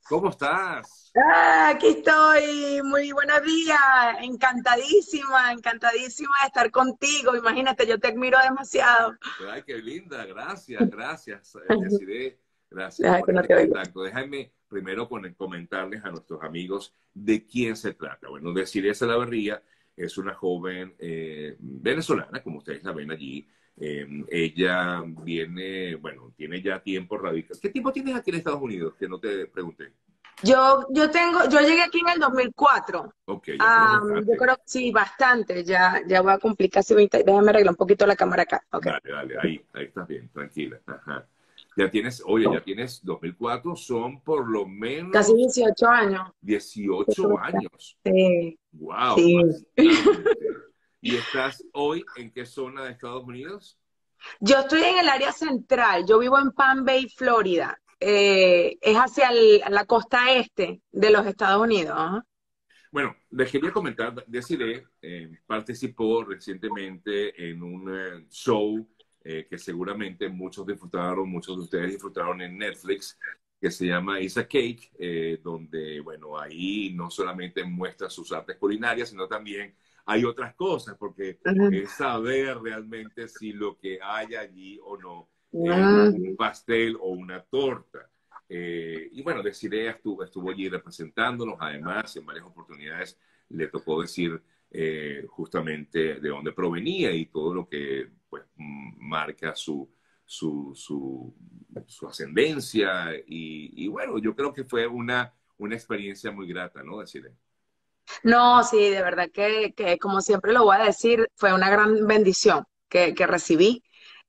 ¿Cómo estás? Aquí estoy, muy buenos días, encantadísima, encantadísima de estar contigo. Imagínate, yo te admiro demasiado. Ay, qué linda, gracias, gracias, Desiree, gracias Deja por que no este te oiga. contacto. Déjame primero comentarles a nuestros amigos de quién se trata. Bueno, Desiree Salaverría es una joven venezolana, como ustedes la ven allí. Ella viene, bueno, tiene ya tiempo radicado. ¿Qué tiempo tienes aquí en Estados Unidos? Que no te pregunté. Yo llegué aquí en el 2004. Ok, ya tienes Yo bastante. creo que sí, bastante. Ya voy a cumplir casi 20. Déjame arreglar un poquito la cámara acá. Ok. Dale, dale, ahí estás bien, tranquila. Ajá. Ya tienes, oye, ya tienes 2004, son por lo Casi menos 18 años. 18 años. Sí, Wow, sí. bastante. ¿Y estás hoy en qué zona de Estados Unidos? Yo estoy en el área central, yo vivo en Palm Bay, Florida. Es hacia la costa este de los Estados Unidos. Ajá. Bueno, les quería comentar, Desiree participó recientemente en un show que seguramente muchos de ustedes disfrutaron en Netflix, que se llama It's a Cake, donde, bueno, ahí no solamente muestra sus artes culinarias, sino también hay otras cosas, porque Ujú. es saber realmente si lo que hay allí o no es un Mm. pastel o una torta. Y bueno, Desiree estuvo allí representándonos, además en varias oportunidades le tocó decir justamente de dónde provenía y todo lo que pues, marca su, su, su ascendencia. Y bueno, yo creo que fue una experiencia muy grata, ¿no? Desiree. No, sí, de verdad que como siempre lo voy a decir, fue una gran bendición que recibí.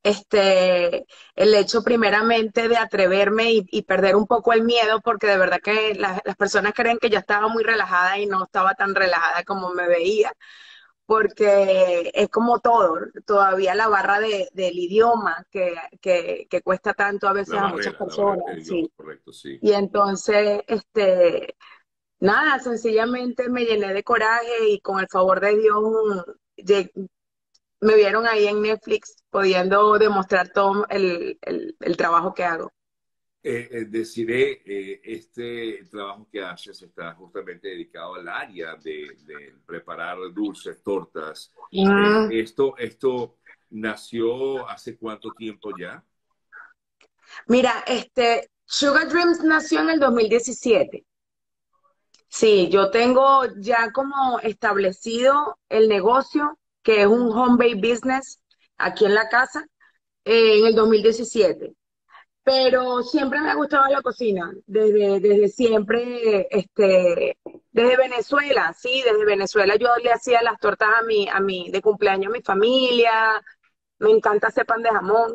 El hecho primeramente de atreverme y perder un poco el miedo, porque de verdad que las personas creen que yo estaba muy relajada y no estaba tan relajada como me veía, porque es como todo, todavía la barra del idioma que cuesta tanto a veces a muchas La barrera personas, del idioma, sí. correcto, sí. Y entonces, nada, sencillamente me llené de coraje y con el favor de Dios lle- me vieron ahí en Netflix pudiendo demostrar todo el trabajo que hago. Deciré, este trabajo que haces está justamente dedicado al área de preparar dulces, tortas. Mm. Esto nació hace cuánto tiempo ya. Mira, Sugar Dreams nació en el 2017. Sí, yo tengo ya como establecido el negocio, que es un home based business aquí en la casa, en el 2017. Pero siempre me ha gustado la cocina, desde siempre, desde Venezuela, sí, desde Venezuela yo le hacía las tortas de cumpleaños a mi familia, me encanta hacer pan de jamón.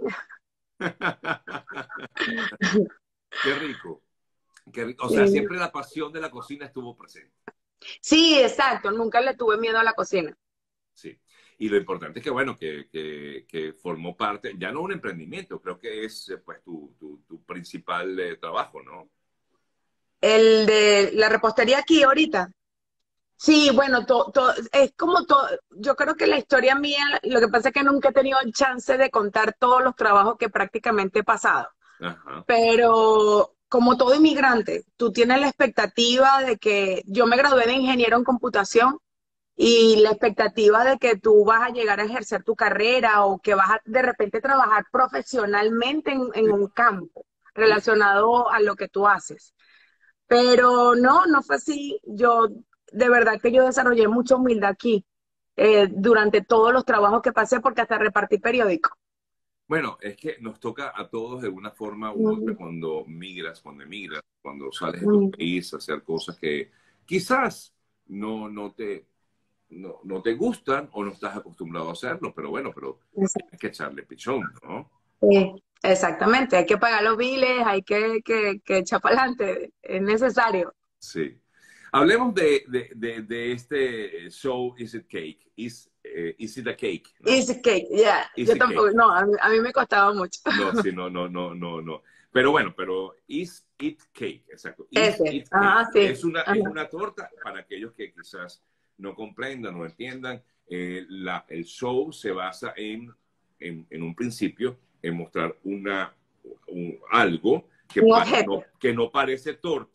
Qué rico, qué rico. O sea, Sí, siempre la pasión de la cocina estuvo presente. sí, exacto, nunca le tuve miedo a la cocina. Sí. Y lo importante es que, bueno, que formó parte, ya no un emprendimiento, creo que es pues tu principal trabajo, ¿no? El de la repostería aquí ahorita. Sí, bueno, es como todo, yo creo que la historia mía, lo que pasa es que nunca he tenido el chance de contar todos los trabajos que prácticamente he pasado. Ajá. Pero como todo inmigrante, tú tienes la expectativa de que yo me gradué de ingeniero en computación y la expectativa de que tú vas a llegar a ejercer tu carrera o que vas a de repente trabajar profesionalmente en Sí, un campo sí, sí. relacionado a lo que tú haces. Pero no, no fue así. De verdad que yo desarrollé mucha humildad aquí durante todos los trabajos que pasé porque hasta repartí periódico. Bueno, es que nos toca a todos de una forma u otra Mm, cuando migras, cuando emigras, cuando sales de tu mm, país a hacer cosas que quizás no te gustan o no estás acostumbrado a hacerlo, pero bueno, pero tienes que echarle pichón, ¿no? Sí, exactamente, hay que pagar los biles, hay que echar para adelante, es necesario. Sí. Hablemos de este show Is It Cake? Is It a Cake? ¿No? Easy cake, ya, Is yo It Cake. tampoco, no, a mí me costaba mucho. No, sí, no. Pero bueno, pero Is It Cake, exacto. Is Ese, It Cake. ajá, sí, Es ajá. una torta para aquellos que quizás no comprendan, no entiendan. El show se basa en un principio, en mostrar algo Un objeto. que no parece torta,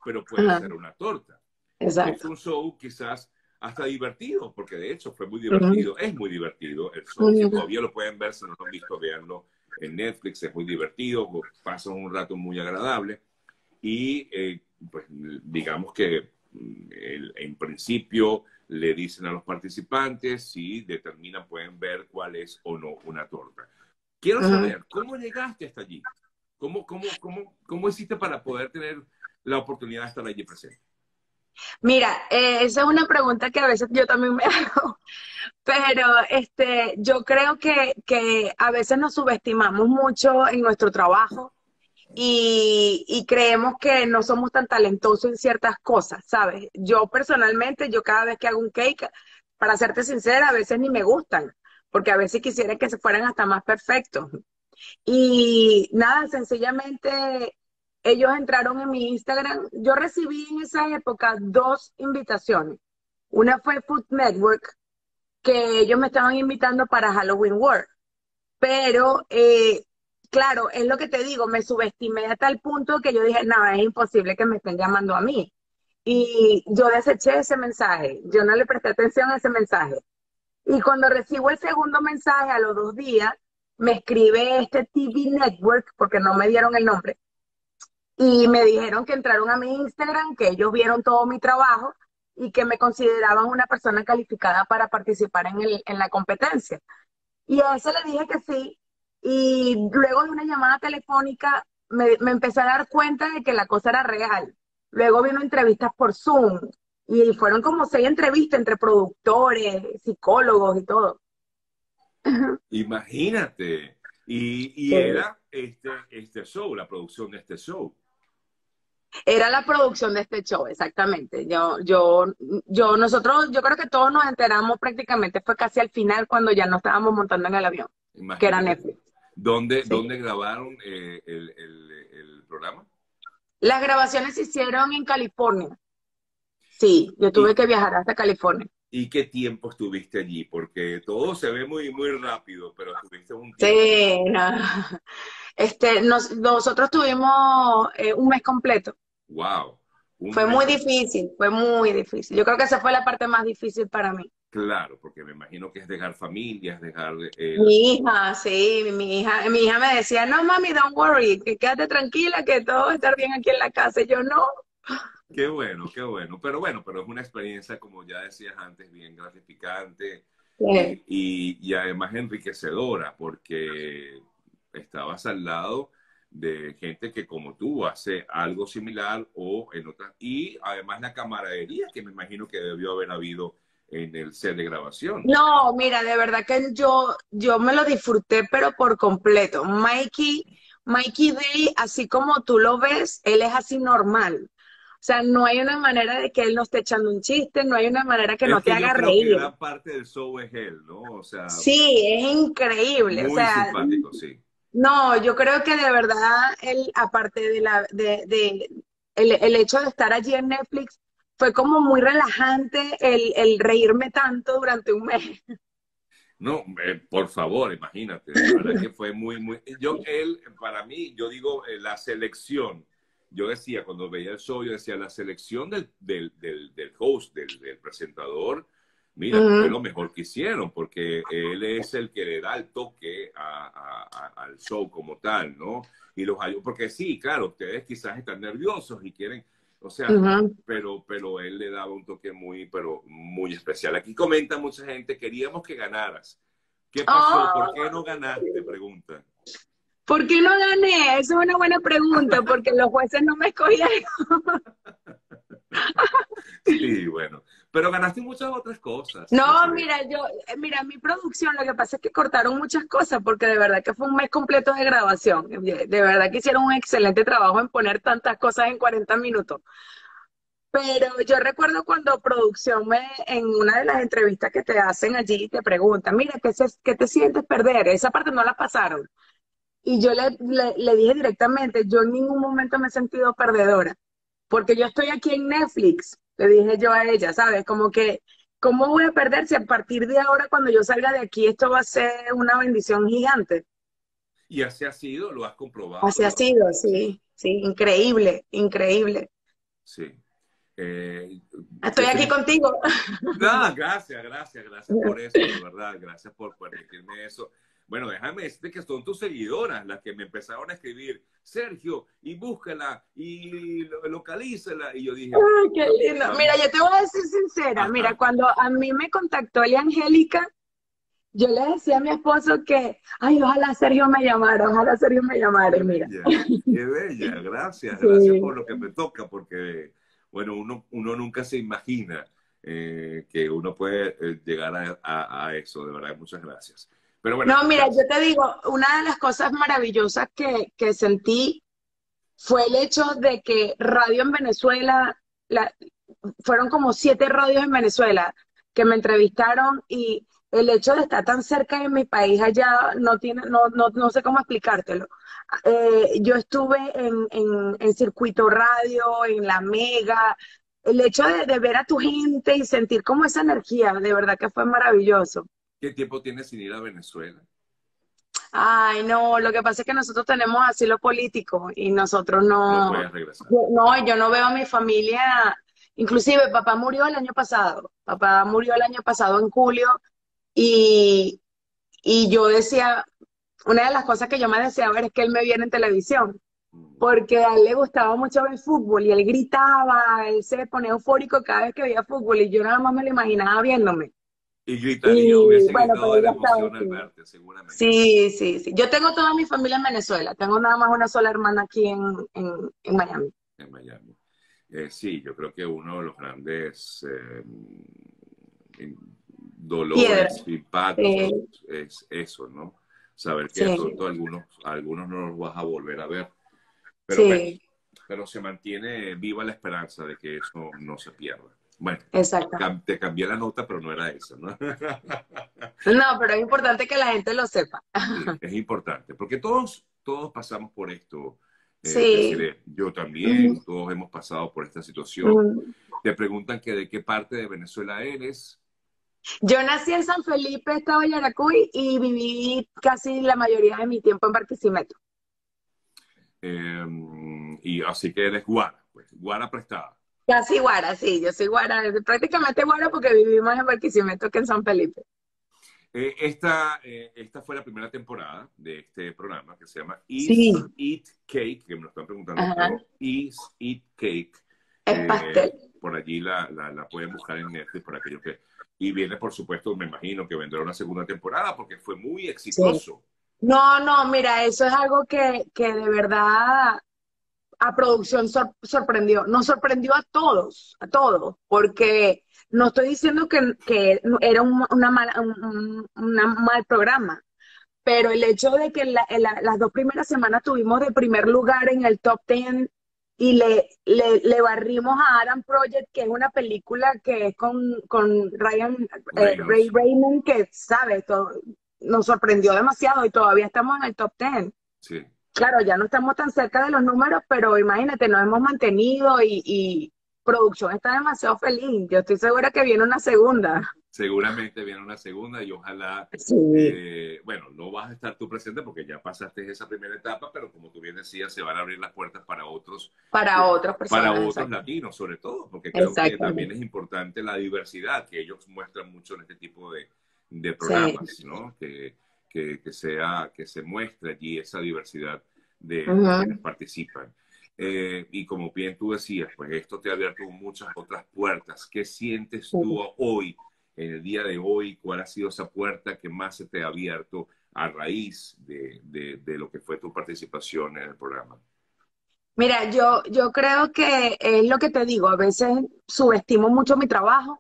pero puede Ajá, ser una torta. Es exacto. un show quizás hasta divertido, porque de hecho fue muy Ujú, divertido, es muy divertido el show. Si ujú, todavía lo pueden ver, si no lo han visto, véanlo en Netflix, es muy divertido, pasan un rato muy agradable y pues digamos que en principio le dicen a los participantes si determinan, pueden ver cuál es o no una torta. Quiero ujú. saber, ¿cómo llegaste hasta allí? ¿Cómo hiciste para poder tener la oportunidad de estar allí presente? Mira, esa es una pregunta que a veces yo también me hago, pero yo creo que a veces nos subestimamos mucho en nuestro trabajo y creemos que no somos tan talentosos en ciertas cosas, ¿sabes? Yo personalmente, yo cada vez que hago un cake, para serte sincera, a veces ni me gustan, porque a veces quisiera que se fueran hasta más perfectos. Y nada, sencillamente ellos entraron en mi Instagram. Yo recibí en esa época dos invitaciones. Una fue Food Network, que ellos me estaban invitando para Halloween World. Pero, claro, es lo que te digo, me subestimé a tal punto que yo dije, no, es imposible que me estén llamando a mí. Y yo deseché ese mensaje, yo no le presté atención a ese mensaje. Y cuando recibo el segundo mensaje a los 2 días, me escribe este TV Network, porque no me dieron el nombre, y me dijeron que entraron a mi Instagram, que ellos vieron todo mi trabajo y que me consideraban una persona calificada para participar en la competencia. Y a eso le dije que sí. Y luego de una llamada telefónica me empecé a dar cuenta de que la cosa era real. Luego vino entrevistas por Zoom y fueron como 6 entrevistas entre productores, psicólogos y todo. Imagínate. Y Sí. era este show, la producción de este show. Era la producción de este show, exactamente. Nosotros, yo creo que todos nos enteramos prácticamente, fue casi al final cuando ya nos estábamos montando en el avión, que era Imagínate tú. Netflix. Sí. ¿Dónde grabaron el programa? Las grabaciones se hicieron en California. Sí, yo tuve ¿Y, que viajar hasta California. y qué tiempo estuviste allí? Porque todo se ve muy rápido, pero estuviste un tiempo. Sí, no. Nosotros tuvimos un mes completo. Wow, un Fue mes muy completo. difícil, fue muy difícil. Yo creo que esa fue la parte más difícil para mí. Claro, porque me imagino que es dejar familias, dejar el... Mi hija, sí, mi hija me decía, no mami, don't worry, que quédate tranquila, que todo va a estar bien aquí en la casa. Y yo no. Qué bueno, qué bueno. Pero bueno, pero es una experiencia, como ya decías antes, bien gratificante Sí. y además enriquecedora, porque estabas al lado de gente que como tú hace algo similar o en otras... Y además la camaradería que me imagino que debió haber habido en el set de grabación. No, mira, de verdad que yo me lo disfruté, pero por completo. Mikey Day, así como tú lo ves, él es así normal. O sea, no hay una manera de que él no esté echando un chiste, no hay una manera que Es no te que yo haga creo que reír. gran parte del show es él, ¿no? O sea, Sí, es increíble. O muy sea, simpático, sí. no, yo creo que de verdad él, aparte el hecho de estar allí en Netflix, fue como muy relajante el reírme tanto durante un mes. No, por favor, imagínate, de verdad que fue él, para mí, yo digo, la selección, yo decía, cuando veía el show, yo decía, la selección del host, del presentador, mira, fue Ujú. lo mejor que hicieron, porque él es el que le da el toque al show como tal, ¿no? Y porque sí, claro, ustedes quizás están nerviosos y quieren, o sea, Ujú. pero él le daba un toque pero muy especial. Aquí comenta mucha gente, queríamos que ganaras. ¿Qué pasó? ¿Por Oh, qué no ganaste? Pregunta. ¿por qué no gané? Esa es una buena pregunta, porque los jueces no me escogieron. Sí, bueno, pero ganaste muchas otras cosas, No, Desiree. mira, mi producción, lo que pasa es que cortaron muchas cosas, porque de verdad que fue un mes completo de grabación. De verdad que hicieron un excelente trabajo en poner tantas cosas en 40 minutos. Pero yo recuerdo cuando producción en una de las entrevistas que te hacen allí, te preguntan, mira, ¿qué te sientes perder? Esa parte no la pasaron. Y yo le dije directamente, yo en ningún momento me he sentido perdedora, porque yo estoy aquí en Netflix, le dije yo a ella, ¿sabes? Como que, ¿cómo voy a perder si a partir de ahora, cuando yo salga de aquí, esto va a ser una bendición gigante? Y así ha sido, lo has comprobado, Así ha sido, sí, sí, increíble, increíble. sí. Eh, Estoy ¿qué aquí te- contigo. Ah, gracias por eso, de verdad, gracias por permitirme eso. Bueno, déjame decirte que son tus seguidoras las que me empezaron a escribir, Sergio, y búscala, y localízala, y yo dije, Ay, qué lindo. Mira, vamos, yo te voy a decir sincera. Mira, ajá, cuando a mí me contactó Elia Angélica, yo le decía a mi esposo que, ay, ojalá Sergio me llamara, ojalá Sergio me llamara. Y mira, qué bella, gracias por sí. lo que me toca, porque, bueno, uno nunca se imagina que uno puede llegar a eso, de verdad, muchas gracias. Pero bueno, No, mira, yo te digo, una de las cosas maravillosas que sentí fue el hecho de que radio en Venezuela, fueron como 7 radios en Venezuela que me entrevistaron y el hecho de estar tan cerca de mi país allá no tiene, no sé cómo explicártelo. Yo estuve en Circuito Radio, en La Mega, el hecho de ver a tu gente y sentir como esa energía, de verdad que fue maravilloso. ¿qué tiempo tienes sin ir a Venezuela? Ay, no, lo que pasa es que nosotros tenemos asilo político y nosotros No no, puedes regresar. no, yo no veo a mi familia, inclusive papá murió el año pasado, papá murió el año pasado en julio y, y yo decía, una de las cosas que yo me deseaba ver es que él me viera en televisión, Mm. porque a él le gustaba mucho ver fútbol y él gritaba, él se ponía eufórico cada vez que veía fútbol y yo nada más me lo imaginaba viéndome. Y gritaría, Y hubiese bueno, gritado pero de la ya estaba emoción al así. verte, seguramente. Sí, sí, sí. Yo tengo toda mi familia en Venezuela. Tengo nada más una sola hermana aquí en Miami. En Miami. Sí, yo creo que uno de los grandes Piedra. dolores, impactos, Sí, es eso, ¿no? Saber que de sí, pronto algunos no los vas a volver a ver. Pero bueno, sí, se mantiene viva la esperanza de que eso no se pierda. Bueno, exactamente. te cambié la nota, pero no era esa, ¿no? No, pero es importante que la gente lo sepa. Sí, es importante, porque todos pasamos por esto, Sí. Desiree. Yo también, Ujú, todos hemos pasado por esta situación. ujú. Te preguntan que de qué parte de Venezuela eres, Yo nací en San Felipe, estado de Yaracuy, y viví casi la mayoría de mi tiempo en Barquisimeto. eh, y así que eres guara, pues, guara prestada. Casi Guara, sí, yo soy Guara, prácticamente Guara porque vivimos en Barquisimeto que en San Felipe. Esta fue la primera temporada de este programa que se llama Sí, Is Eat Cake, que me lo están preguntando ajá, todo. Is Eat Cake. es pastel. Por allí la pueden buscar en Netflix por aquellos que... Y viene, por supuesto, me imagino que vendrá una segunda temporada porque fue muy Sí. exitoso. No, no, mira, eso es algo que de verdad a producción sorprendió. Nos sorprendió a todos, porque no estoy diciendo que era un mal programa, pero el hecho de que las 2 primeras semanas tuvimos de primer lugar en el top 10 y le barrimos a Adam Project, que es una película que es con Ray Reynolds, Raymond, que sabe, nos sorprendió demasiado y todavía estamos en el top 10. sí. Claro, ya no estamos tan cerca de los números, pero imagínate, nos hemos mantenido y producción está demasiado feliz. Yo estoy segura que viene una segunda. Seguramente viene una segunda y ojalá, Sí. bueno, no vas a estar tú presente porque ya pasaste esa primera etapa, pero como tú bien decías, se van a abrir las puertas Para otras para personas, otros exacto. latinos, sobre todo, porque creo que también Exactamente. es importante la diversidad que ellos muestran mucho en este tipo de Sí. programas, ¿no? Que se muestre allí esa diversidad de quienes Ujú. participan. Y como bien tú decías, pues esto te ha abierto muchas otras puertas. ¿Qué sientes tú hoy, en el día de hoy? ¿Cuál ha sido esa puerta que más se te ha abierto a raíz de lo que fue tu participación en el programa? Mira, yo creo que es lo que te digo, a veces subestimo mucho mi trabajo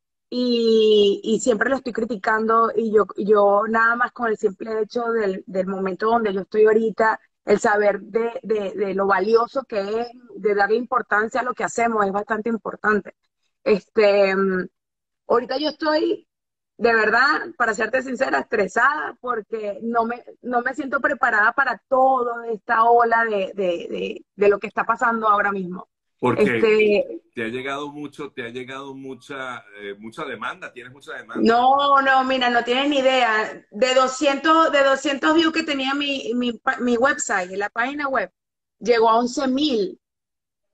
y siempre lo estoy criticando y yo nada más con el simple hecho del momento donde yo estoy ahorita, el saber de lo valioso que es, de darle importancia a lo que hacemos, es bastante importante. Este, ahorita yo estoy, de verdad, para serte sincera, estresada porque no me siento preparada para toda esta ola de lo que está pasando ahora mismo. Porque Este, te ha llegado mucha demanda, tienes mucha demanda. no, no, mira, no tienes ni idea. De doscientos views que tenía mi website, la página web, llegó a 11.000.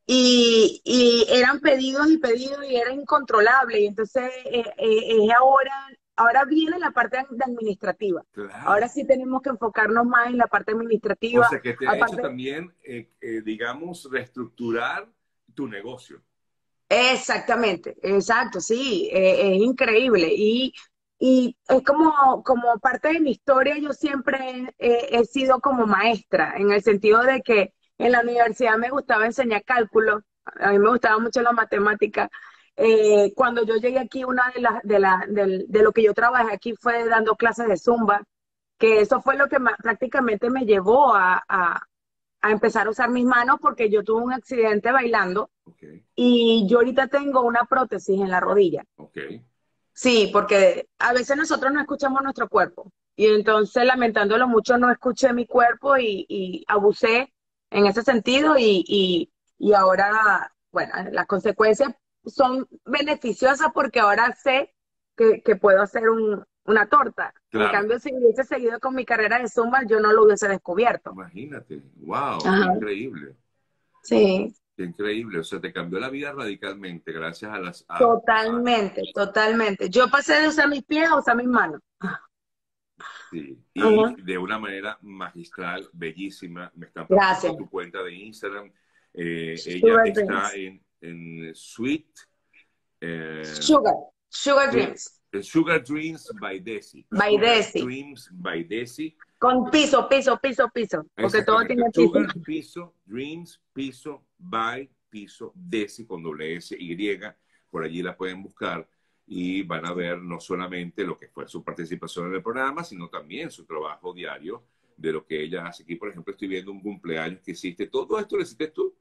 y eran pedidos y pedidos y era incontrolable. Y entonces ahora viene la parte de administrativa. Claro. Ahora sí tenemos que enfocarnos más en la parte O administrativa. sea que te ha hecho Aparte, también, digamos, reestructurar tu negocio. exactamente, exacto, sí, es increíble. Y es como parte de mi historia, yo siempre he sido como maestra, en el sentido de que en la universidad me gustaba enseñar cálculo, a mí me gustaba mucho la matemática. Cuando yo llegué aquí, una de lo que yo trabajé aquí fue dando clases de Zumba, que eso fue lo que prácticamente me llevó a empezar a usar mis manos porque yo tuve un accidente bailando Ok, y yo ahorita tengo una prótesis en la rodilla. ok, Sí, porque a veces nosotros no escuchamos nuestro cuerpo. Y entonces, lamentándolo mucho, no escuché mi cuerpo y abusé en ese sentido. Y ahora, bueno, las consecuencias son beneficiosas porque ahora sé que puedo hacer una torta. En claro. cambio, si hubiese seguido con mi carrera de Zumba, yo no lo hubiese descubierto. Imagínate, wow, qué Ajá. increíble, Sí. qué increíble. O sea, te cambió la vida radicalmente gracias a las... Totalmente, totalmente. Yo pasé de usar mis pies a usar mis manos. sí. Ajá. Y de una manera magistral, bellísima. Me están pasando Gracias. tu cuenta de Instagram. Ella Sugar está Dreams. en Sweet, eh, Sugar Su- Dreams. Sugar Dreams by Desi. By Sugar Desi. Dreams by Desi. Con piso, piso, piso, piso. Porque todo Exactamente. tiene piso. Sugar, piso, Dreams, piso, by, piso, Desi con doble S, Y. Por allí la pueden buscar y van a ver no solamente lo que fue su participación en el programa, sino también su trabajo diario de lo que ella hace. Aquí, por ejemplo, estoy viendo un cumpleaños que hiciste. Todo esto lo hiciste tú.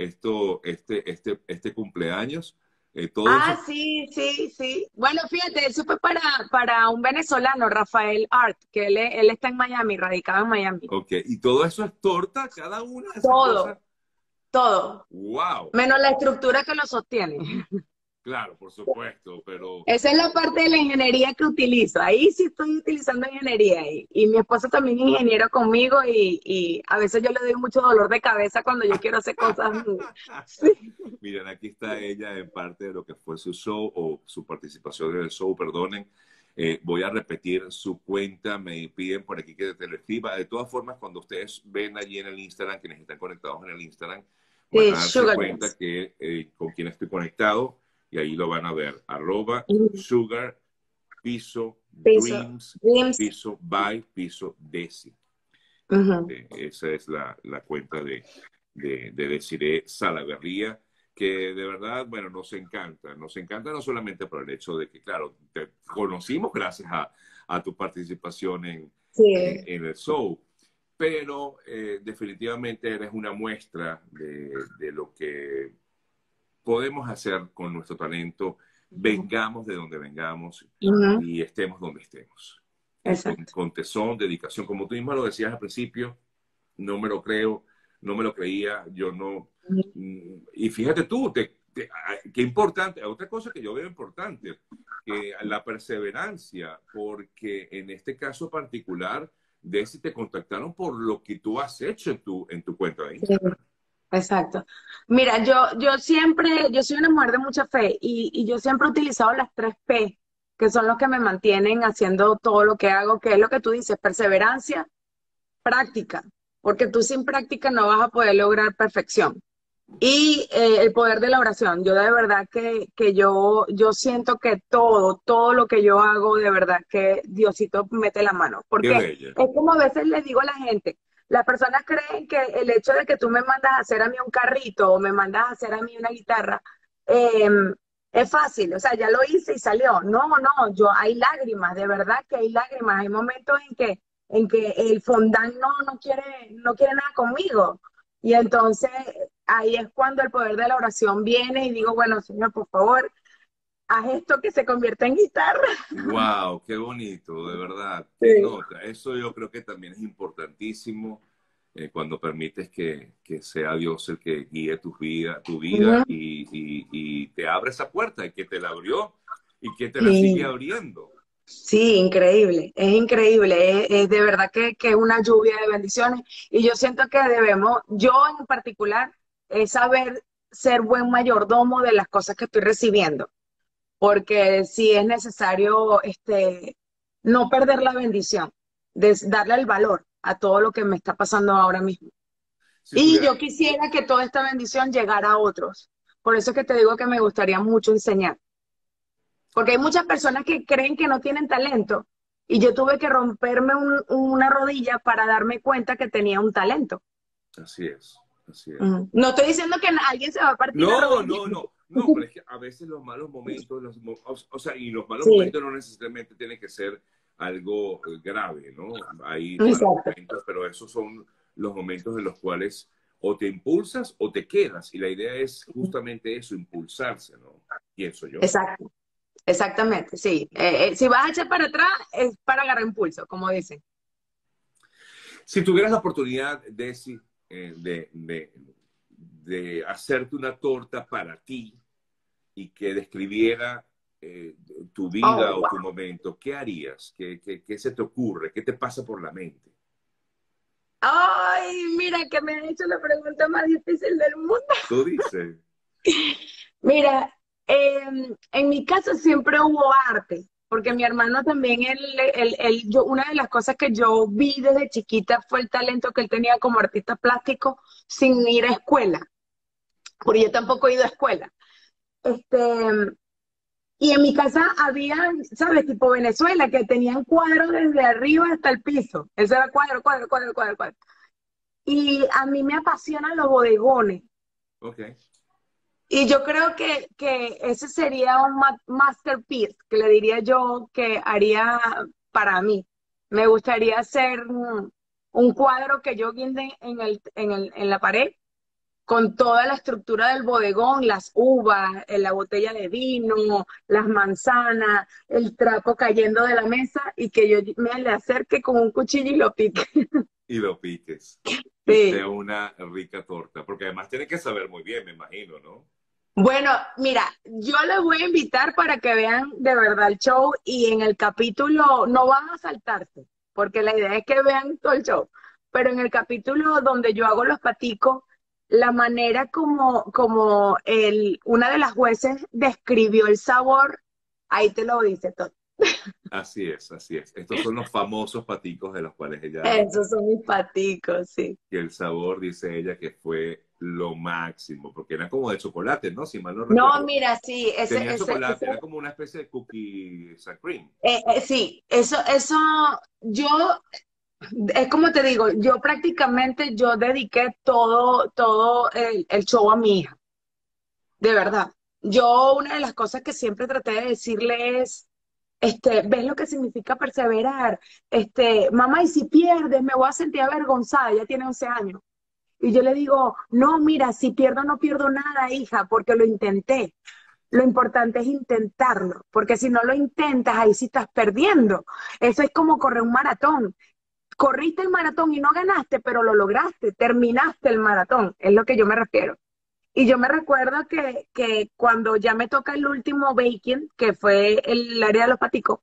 Este cumpleaños. Todo eso. Ah, sí, sí, sí. Bueno, fíjate, eso fue para un venezolano, Rafael Art, que él está en Miami, radicado en Miami. Ok. Y todo eso es torta, cada una de esas cosas. Todo, todo. ¡Wow! Menos la estructura que lo sostiene. Claro, por supuesto, pero Esa es la parte de la ingeniería que utilizo. Ahí sí estoy utilizando ingeniería. Y mi esposo también es ingeniero conmigo y a veces yo le doy mucho dolor de cabeza cuando yo quiero hacer cosas. Sí, miren, aquí está ella en parte de lo que fue su show o su participación en el show, perdonen. Voy a repetir su cuenta, me piden por aquí que te lo escriba. De todas formas, cuando ustedes ven allí en el Instagram, quienes están conectados en el Instagram, van sí, a darse Sugar cuenta Dreams. que con quién estoy conectado y ahí lo van a ver. Arroba sugar, piso, Piso, dreams, Dreams. piso, by, piso, desi. Ujú, Esa es la cuenta de Desiree Salaverría, que de verdad, bueno, nos encanta no solamente por el hecho de que, claro, te conocimos gracias a tu participación sí. en el show, pero definitivamente eres una muestra de lo que podemos hacer con nuestro talento, vengamos de donde vengamos Ujú, y estemos donde estemos. exacto. Con tesón, dedicación, como tú mismo lo decías al principio, no me lo creo, no me lo creía, yo no. Y fíjate tú, qué importante, otra cosa que yo veo importante, que la perseverancia, porque en este caso particular, de si te contactaron por lo que tú has hecho en tu cuenta de Sí, Instagram. exacto. Mira, yo soy una mujer de mucha fe y yo siempre he utilizado las 3 P, que son los que me mantienen haciendo todo lo que hago, que es lo que tú dices, perseverancia, práctica, porque tú sin práctica no vas a poder lograr perfección. Y el poder de la oración. Yo de verdad que yo siento que todo lo que yo hago, de verdad que Diosito mete la mano. Qué Porque bella. es como a veces le digo a la gente, las personas creen que el hecho de que tú me mandas a hacer a mí un carrito o me mandas a hacer a mí una guitarra, eh, es fácil, o sea, ya lo hice y salió. No, no, hay lágrimas, de verdad que hay lágrimas. Hay momentos en que el fondant no quiere nada conmigo. Y entonces ahí es cuando el poder de la oración viene y digo, bueno, Señor, por favor, haz esto que se convierta en guitarra. Wow, qué bonito, de verdad, qué Sí. nota. Eso yo creo que también es importantísimo cuando permites que sea Dios el que guíe tu vida Ujú. y te abre esa puerta y que te la abrió y que te la sigue Sí, abriendo. sí, increíble, es increíble, es de verdad que es una lluvia de bendiciones y yo siento que debemos, yo en particular, saber ser buen mayordomo de las cosas que estoy recibiendo, porque sí es necesario no perder la bendición, de darle el valor a todo lo que me está pasando ahora mismo. Si Y tuviera, yo quisiera que toda esta bendición llegara a otros. Por eso es que te digo que me gustaría mucho enseñar. Porque hay muchas personas que creen que no tienen talento y yo tuve que romperme una rodilla para darme cuenta que tenía un talento. así es, así es. No estoy diciendo que alguien se va a partir la No, rodilla. no, no, no, pero es que a veces los malos momentos, o sea, y los malos Sí, momentos no necesariamente tienen que ser algo grave, ¿no? Hay malos exacto. momentos, pero esos son los momentos en los cuales o te impulsas o te quedas. Y la idea es justamente eso, impulsarse, ¿no? Pienso yo. Exacto. Exactamente, sí. Si vas a echar para atrás, es para agarrar impulso, como dicen. Si tuvieras la oportunidad, Desi, de hacerte una torta para ti y que describiera eh, tu vida Oh, o tu wow. momento, ¿qué harías? ¿Qué se te ocurre? ¿Qué te pasa por la mente? Ay, mira que me han hecho la pregunta más difícil del mundo. Tú dices, Mira, en mi casa siempre hubo arte, porque mi hermano también, una de las cosas que yo vi desde chiquita fue el talento que él tenía como artista plástico sin ir a escuela, porque yo tampoco he ido a escuela. Este, y en mi casa había, ¿sabes? Tipo Venezuela, que tenían cuadros desde arriba hasta el piso. Eso era cuadro, cuadro, cuadro, cuadro, cuadro. Y a mí me apasionan los bodegones. ok, Y yo creo que ese sería un masterpiece, que le diría yo que haría para mí. Me gustaría hacer un cuadro que yo guinde en la pared con toda la estructura del bodegón, las uvas, la botella de vino, las manzanas, el trapo cayendo de la mesa y que yo me le acerque con un cuchillo y lo pique. y lo piques. Y sea Sí. una rica torta, porque además tiene que saber muy bien, me imagino, ¿no? Bueno, mira, yo les voy a invitar para que vean de verdad el show y en el capítulo no van a saltarse, porque la idea es que vean todo el show, pero en el capítulo donde yo hago los paticos, la manera como una de las jueces describió el sabor, ahí te lo dice todo. Así es, así es. Estos son los famosos paticos de los cuales ella habla, Esos son mis paticos, sí. que el sabor, dice ella, que fue lo máximo, porque era como de chocolate, ¿no? Si mal no No, recuerdo. mira, sí, Tenía chocolate, era como una especie de cookies and cream. sí, eso, yo es como te digo, yo prácticamente yo dediqué todo el show a mi hija, de verdad. Yo una de las cosas que siempre traté de decirle es, ¿ves lo que significa perseverar? Mamá, y si pierdes, me voy a sentir avergonzada, ella tiene 11 años. Y yo le digo, no, mira, si pierdo no pierdo nada, hija, porque lo intenté. Lo importante es intentarlo, porque si no lo intentas, ahí sí estás perdiendo. Eso es como correr un maratón. Corriste el maratón y no ganaste, pero lo lograste, terminaste el maratón, es lo que yo me refiero. Y yo me recuerdo que cuando ya me toca el último baking, que fue el área de los paticos,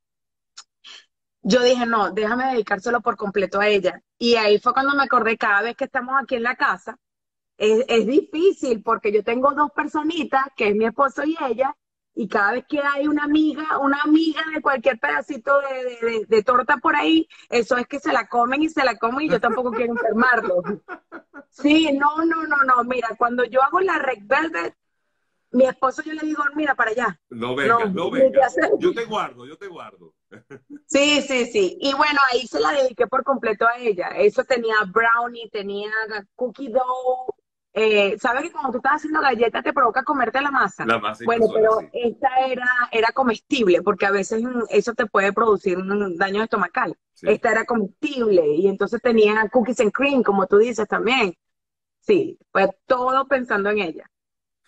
yo dije, no, déjame dedicárselo por completo a ella. Y ahí fue cuando me acordé, cada vez que estamos aquí en la casa, es difícil porque yo tengo dos personitas, que es mi esposo y ella, y cada vez que hay una amiga de cualquier pedacito de torta por ahí, eso es que se la comen y se la comen y yo tampoco quiero enfermarlo. Sí, no, no, no, no, mira, cuando yo hago la Red Velvet, mi esposo yo le digo, mira para allá. No No, vengas, no ni te vengas. acerques. Yo te guardo, yo te guardo. Sí, sí, sí. Y bueno, ahí se la dediqué por completo a ella. Eso tenía brownie, tenía cookie dough. ¿Sabes que cuando tú estás haciendo galletas te provoca comerte la masa? La masa Bueno, invasora, pero sí. esta era comestible porque a veces eso te puede producir un daño estomacal. Sí. Esta era comestible y entonces tenía cookies and cream, como tú dices también. Sí, fue todo pensando en ella.